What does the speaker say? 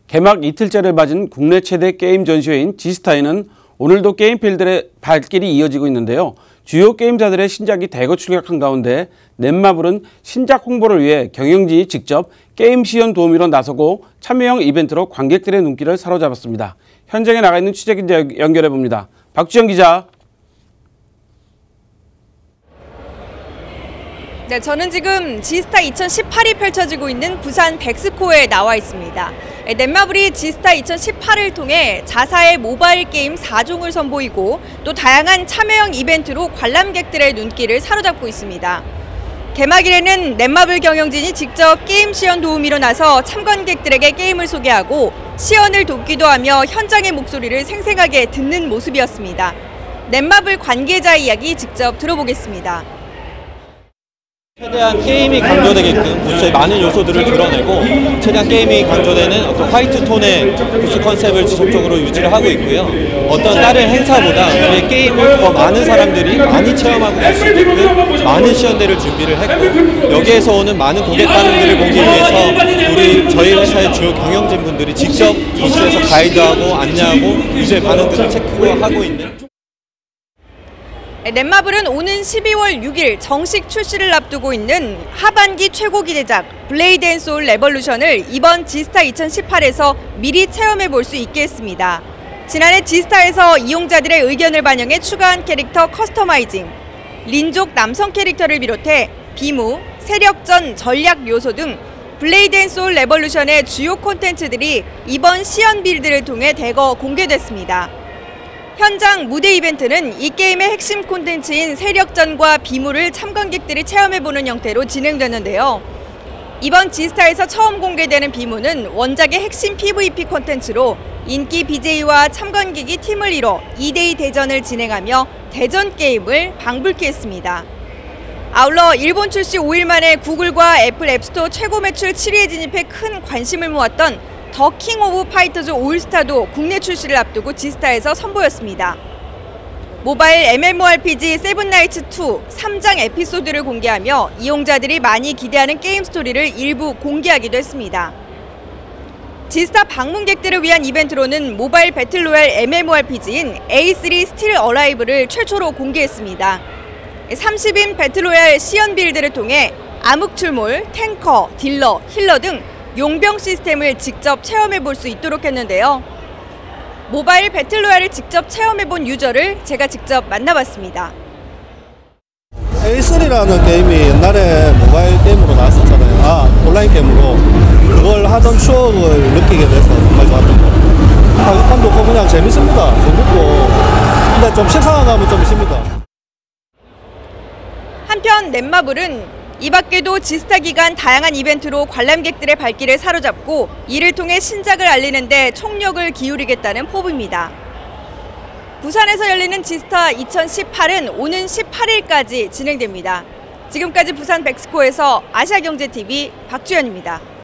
개막 이틀째를 맞은 국내 최대 게임 전시회인 지스타에는 오늘도 게임필들의 발길이 이어지고 있는데요. 주요 게임사들의 신작이 대거 출격한 가운데 넷마블은 신작 홍보를 위해 경영진이 직접 게임 시연 도우미로 나서고 참여형 이벤트로 관객들의 눈길을 사로잡았습니다. 현장에 나가 있는 취재기자 연결해봅니다. 박주영 기자. 네, 저는 지금 지스타 2018이 펼쳐지고 있는 부산 백스코에 나와 있습니다. 넷마블이 지스타 2018을 통해 자사의 모바일 게임 4종을 선보이고 또 다양한 참여형 이벤트로 관람객들의 눈길을 사로잡고 있습니다. 개막일에는 넷마블 경영진이 직접 게임 시연 도우미로 나서 참관객들에게 게임을 소개하고 시연을 돕기도 하며 현장의 목소리를 생생하게 듣는 모습이었습니다. 넷마블 관계자 이야기 직접 들어보겠습니다. 최대한 게임이 강조되게끔 부스의 많은 요소들을 드러내고 최대한 게임이 강조되는 어떤 화이트 톤의 부스 컨셉을 지속적으로 유지를 하고 있고요. 어떤 다른 행사보다 우리 게임을 더 많은 사람들이 많이 체험하고 갈 수 있게끔 많은 시연대를 준비를 했고, 여기에서 오는 많은 고객 반응들을 보기 위해서 저희 회사의 주요 경영진 분들이 직접 부스에서 가이드하고 안내하고 유저의 반응들을 체크하고 있는. 넷마블은 오는 12월 6일 정식 출시를 앞두고 있는 하반기 최고 기대작 블레이드 앤 소울 레볼루션을 이번 지스타 2018에서 미리 체험해 볼 수 있게 했습니다. 지난해 지스타에서 이용자들의 의견을 반영해 추가한 캐릭터 커스터마이징, 린족 남성 캐릭터를 비롯해 비무, 세력전, 전략 요소 등 블레이드 앤 소울 레볼루션의 주요 콘텐츠들이 이번 시연 빌드를 통해 대거 공개됐습니다. 현장 무대 이벤트는 이 게임의 핵심 콘텐츠인 세력전과 비무를 참관객들이 체험해보는 형태로 진행되는데요. 이번 지스타에서 처음 공개되는 비무는 원작의 핵심 PVP 콘텐츠로 인기 BJ와 참관객이 팀을 이뤄 2대2 대전을 진행하며 대전 게임을 방불케 했습니다. 아울러 일본 출시 5일 만에 구글과 애플 앱스토어 최고 매출 7위에 진입해 큰 관심을 모았던 더 킹 오브 파이터즈 올스타도 국내 출시를 앞두고 지스타에서 선보였습니다. 모바일 MMORPG 세븐나이츠 2 3장 에피소드를 공개하며 이용자들이 많이 기대하는 게임 스토리를 일부 공개하기도 했습니다. 지스타 방문객들을 위한 이벤트로는 모바일 배틀로얄 MMORPG인 A3 스틸 어라이브를 최초로 공개했습니다. 30인 배틀로얄 시연 빌드를 통해 암흑출몰, 탱커, 딜러, 힐러 등 용병 시스템을 직접 체험해볼 수 있도록 했는데요. 모바일 배틀로얄을 직접 체험해본 유저를 제가 직접 만나봤습니다. A3라는 게임이 옛날에 모바일 게임으로 나왔었잖아요. 온라인 게임으로. 그걸 하던 추억을 느끼게 돼서 정말 좋았던 것 같아요. 가격감도 없고 그냥 재밌습니다. 재밌고. 근데 좀 식상한 감은 좀 있습니다. 한편 넷마블은 이 밖에도 지스타 기간 다양한 이벤트로 관람객들의 발길을 사로잡고 이를 통해 신작을 알리는 데 총력을 기울이겠다는 포부입니다. 부산에서 열리는 지스타 2018은 오는 18일까지 진행됩니다. 지금까지 부산 백스코에서 아시아경제TV 박주연입니다.